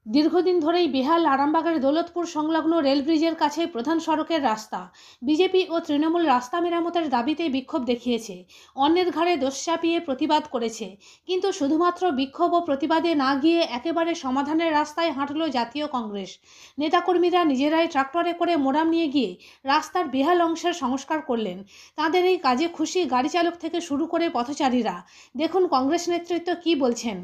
দীর্ঘদিন ধরেই বেহাল আরামবাগের দৌলতপুর সংলগ্ন রেল ব্রিজের কাছে প্রধান সড়কের রাস্তা বিজেপি ও তৃণমূল রাস্তা মেরামতের দাবিতে বিক্ষোভ দেখিয়েছে। অন্যের ঘাড়ে দোষ চাপিয়ে প্রতিবাদ করেছে, কিন্তু শুধুমাত্র বিক্ষোভ ও প্রতিবাদে না গিয়ে একেবারে সমাধানের রাস্তায় হাঁটল জাতীয় কংগ্রেস। নেতাকর্মীরা নিজেরাই ট্রাক্টরে করে মোরাম নিয়ে গিয়ে রাস্তার বেহাল অংশের সংস্কার করলেন। তাদের এই কাজে খুশি গাড়ি চালক থেকে শুরু করে পথচারীরা। দেখুন কংগ্রেস নেতৃত্ব কি বলছেন।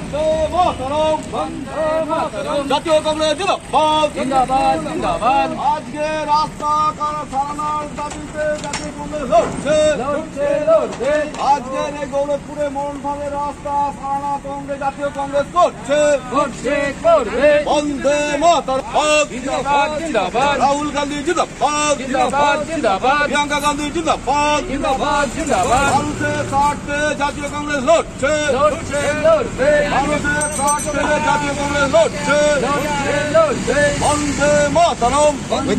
জাতীয় কংগ্রেস জিন্দাবাদ জিন্দাবাদ। আজকে রাস্তা সারানোর দাবিতে জাতীয় কংগ্রেস লড়ছে। আজকের এই দৌলতপুরে মরণভাবে রাস্তা সারানো কংগ্রেস জাতীয় কংগ্রেস করছে। বন্দে মাতরম জিন্দাবাদ জিন্দাবাদ। রাহুল গান্ধী জিন্দাবাদ জিন্দাবাদ জিন্দাবাদ। প্রিয়াঙ্কা গান্ধী জিন্দাবাদ জিন্দাবাদ জিন্দাবাদ। মানুষের স্বার্থে জাতীয় কংগ্রেস লড়ছে। মানুষের স্বার্থে জাতীয় কংগ্রেস লড়ছে। বন্দে মাতরম।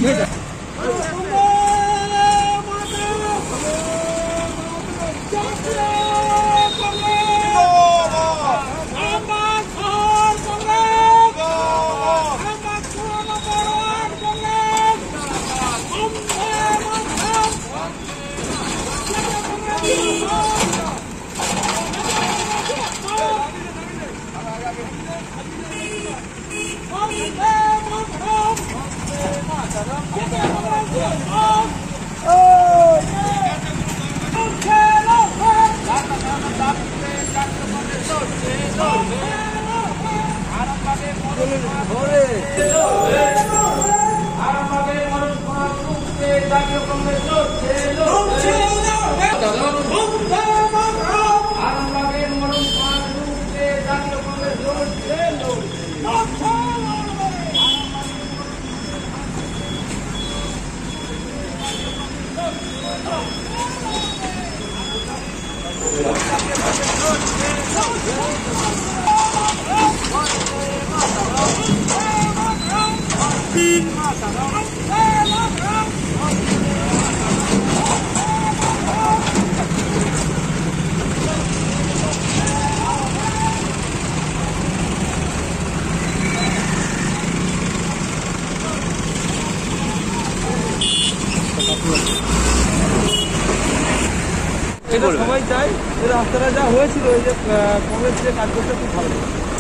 এটা সবাই চাই যে রাস্তাটা যা হয়েছিল এই যে কংগ্রেস যে কাজ করতে খুব ভালো।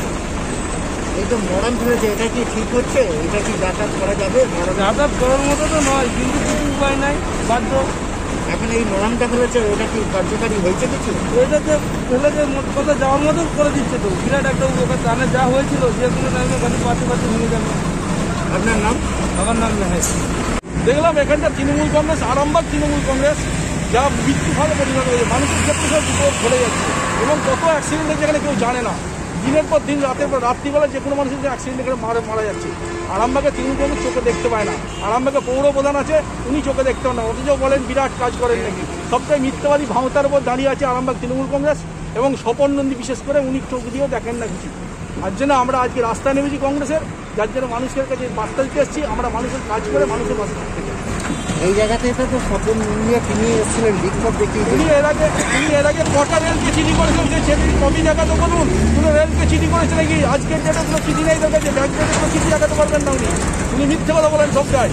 এই তো মরাম ফেলেছে, এটা কি ঠিক হচ্ছে? এটা কি যাতায়াত করা যাবে? যাতায়াত করার মতো তো নয়, কিন্তু কিছু উপায় নাই, বাধ্য। এখন এই মরামটা ফেলেছে, এটা কি কার্যকারী হয়েছে কিছু? ওইটাতে ফেলেছে মোট কথা যাওয়ার মতন করে দিচ্ছে তো, বিরাট একটা উপকার। টানে যা হয়েছিল যে কোনো টাইমে গাড়ি পাশে ভেঙে যাবে। আপনার নাম? আমার নাম মেহেশ। দেখলাম এখানটা তৃণমূল কংগ্রেস, আরামবাগ তৃণমূল কংগ্রেস যা মৃত্যুভাবে পরিণত হয়েছে। মানুষের ক্ষেত্রে সব বিপদ ঘটে যাচ্ছে এবং কত অ্যাক্সিডেন্ট হয়েছে এখানে কেউ জানে না। দিনের পর দিন, রাতের পর রাত্রিবেলা যে কোনো মানুষের অ্যাক্সিডেন্ট এখানে মারা যাচ্ছে। আরামবাগে তৃণমূল কংগ্রেস চোখে দেখতে পায় না। আরামবাগে পৌর প্রধান আছে, উনি চোখে দেখতে পান না, অথচ বলেন বিরাট কাজ করেন নাকি। সবটাই মিথ্যাবাদী ভাওতার উপর দাঁড়িয়ে আছে আরামবাগ তৃণমূল কংগ্রেস এবং স্বপন নন্দী বিশেষ করে, উনি চোখ দিয়েও দেখেন না কিছু। তার জন্য আমরা আজকে রাস্তায় নেমেছি কংগ্রেসের, যার জন্য মানুষের কাছে বার্তা দিতে এসেছি। আমরা মানুষের কাজ করে মানুষের পাশে থাকতে চাই। এই জায়গাতে তো স্বপন নিয়ে তিনি এসেছিলেন বিক্ষোভ দেখিয়ে। উনি এর আগে কটা রেলকে চিঠি করেছেন, যে সেটি কবি দেখাতে বলুন। কোনো রেলকে চিঠি করেছে নাকি? আজকের ডেটে কোনো চিঠি নেই তার কাছে, ব্যাংক থেকে কোনো চিঠি দেখাতে পারবেন না উনি মিথ্যে কথা বলেন সবটাই।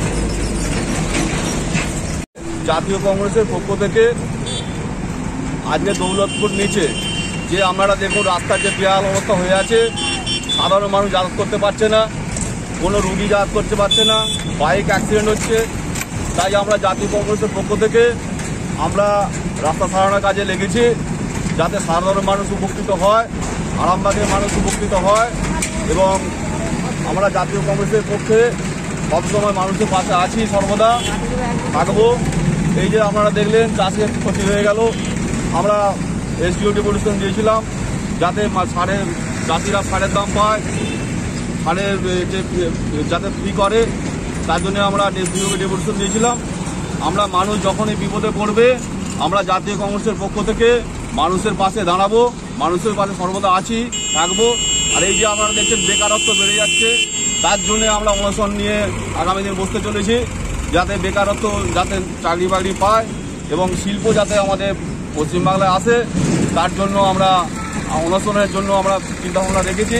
জাতীয় কংগ্রেসের পক্ষ থেকে আজকে দৌলতপুর নিচে যে আমরা দেখুন রাস্তার যে বেহাল অবস্থা হয়ে আছে, সাধারণ মানুষ যাতায়াত করতে পারছে না, কোনো রুগী যাতায়াত করতে পারছে না, বাইক অ্যাক্সিডেন্ট হচ্ছে। তাই আমরা জাতীয় কংগ্রেসের পক্ষ থেকে আমরা রাস্তা সারানোর কাজে লেগেছি, যাতে সাধারণ মানুষ উপকৃত হয়, আরামবাগের মানুষ উপকৃত হয়। এবং আমরা জাতীয় কংগ্রেসের পক্ষে সবসময় মানুষের পাশে আছি, সর্বদা থাকবো। এই যে আপনারা দেখলেন চাষের ক্ষতি হয়ে গেল, আমরা এসডিও ডেপুটেশন দিয়েছিলাম যাতে চাষিরা সারের দাম পায়, সারের যাতে ফ্রি করে, তার জন্য আমরা এসডিওকে ডেপুটেশন দিয়েছিলাম। আমরা মানুষ যখনই বিপদে পড়বে আমরা জাতীয় কংগ্রেসের পক্ষ থেকে মানুষের পাশে দাঁড়াবো, মানুষের পাশে সর্বদা আছি, থাকবো। আর এই যে আপনারা দেখছেন বেকারত্ব বেড়ে যাচ্ছে, তার জন্য আমরা অনশন নিয়ে আগামী দিন বসতে চলেছি, যাতে বেকারত্ব যাতে চাকরি বাকরি পায় এবং শিল্প যাতে আমাদের পশ্চিমবাংলায় আসে, তার জন্য আমরা অনশনের জন্য আমরা চিন্তাভাবনা রেখেছি।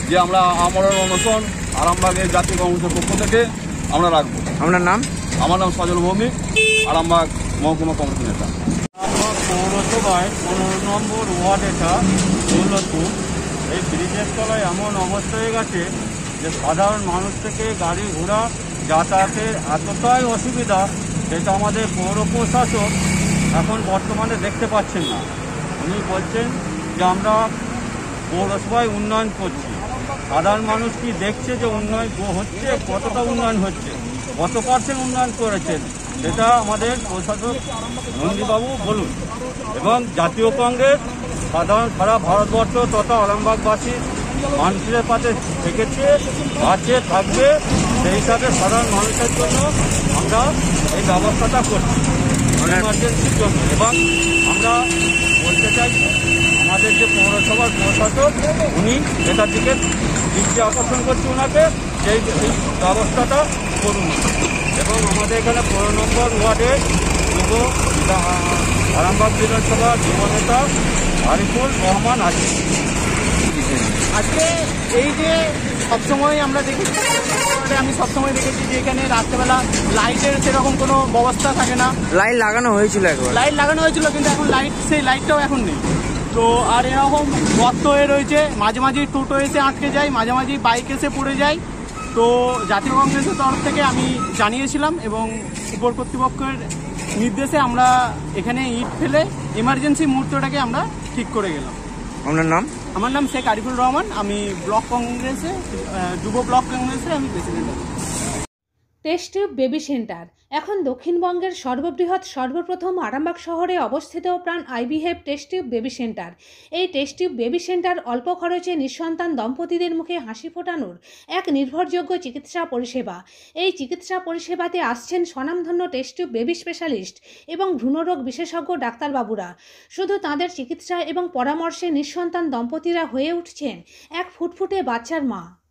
যে আমরা আমরণ অনশন আরামবাগের জাতীয় কংগ্রেসের পক্ষ থেকে আমরা রাখবো। আপনার নাম? আমার নাম সজল ভৌমিক, আরামবাগ মহকুমা কংগ্রেস নেতা। আমার পৌরসভায় 15 নম্বর ওয়ার্ড এটা দৌলতপুর। এই ব্রিজের তলায় এমন অবস্থা হয়ে গেছে যে সাধারণ মানুষ থেকে গাড়ি ঘোড়া যাতায়াতের এতটাই অসুবিধা, সেটা আমাদের পৌর প্রশাসক এখন বর্তমানে দেখতে পাচ্ছেন না। উনি বলছেন যে আমরা পৌরসভায় উন্নয়ন করছি, সাধারণ মানুষ কি দেখছে যে উন্নয়ন হচ্ছে, কতটা উন্নয়ন হচ্ছে, কত পার্সেন্ট উন্নয়ন করেছেন, সেটা আমাদের প্রশাসক নন্দীবাবু বলুন। এবং জাতীয় কংগ্রেস সারা ভারতবর্ষ তথা আরামবাগবাসী মানুষের পাশে থেকেছে, আছে, থাকবে। সেই হিসাবে সাধারণ মানুষের জন্য আমরা এই ব্যবস্থাটা করছি ইমার্জেন্সির জন্য। এবং আমরা বলতে চাইছি আমাদের যে পৌরসভার প্রশাসক উনি এটার দিকে দৃষ্টি আকর্ষণ করছি ওনাকে, এই ব্যবস্থাটা করুন। এবং আমাদের এখানে 15 নম্বর ওয়ার্ডে আরামবাগ বিধানসভার যুবনেতা আরিফুল রহমান আছে। আজকে এই যে সবসময় আমরা দেখেছি, আমি সবসময় দেখেছি যে এখানে রাত্রেবেলা লাইটের সেরকম কোনো ব্যবস্থা থাকে না। লাইট লাগানো হয়েছিল একবার, লাইট লাগানো হয়েছিল, কিন্তু এখন সেই লাইটটাও এখন নেই। তো আর এরকম গর্ত হয়ে রয়েছে, মাঝে মাঝে টোটো এসে আটকে যায়, মাঝে মাঝে বাইক এসে পড়ে যায়। তো জাতীয় কংগ্রেসের তরফ থেকে আমি জানিয়েছিলাম এবং উপর কর্তৃপক্ষের নির্দেশে আমরা এখানে ইট ফেলে এমার্জেন্সি মুহূর্তটাকে আমরা ঠিক করে গেলাম। আপনার নাম? আমার নাম শেখ আরিফুল রহমান, আমি ব্লক কংগ্রেসে, যুব ব্লক কংগ্রেসে আমি প্রেসিডেন্ট আছি। টেস্ট টিউব বেবি সেন্টার এখন দক্ষিণবঙ্গের সর্বপ্রথম আরামবাগ শহরে অবস্থিত প্রাণ আইবিহেভ টেস্ট টিউব বেবি সেন্টার। এই টেস্ট টিউব বেবি সেন্টার অল্প খরচে নিঃসন্তান দম্পতিদের মুখে হাসি ফোটানোর এক নির্ভরযোগ্য চিকিৎসা পরিষেবা। এই চিকিৎসা পরিষেবাতে আসছেন স্বনামধন্য টেস্ট টিউব বেবি স্পেশালিস্ট এবং ভ্রূণরোগ বিশেষজ্ঞ ডাক্তারবাবুরা। শুধু তাঁদের চিকিৎসা এবং পরামর্শে নিঃসন্তান দম্পতিরা হয়ে উঠছেন এক ফুটফুটে বাচ্চার মা।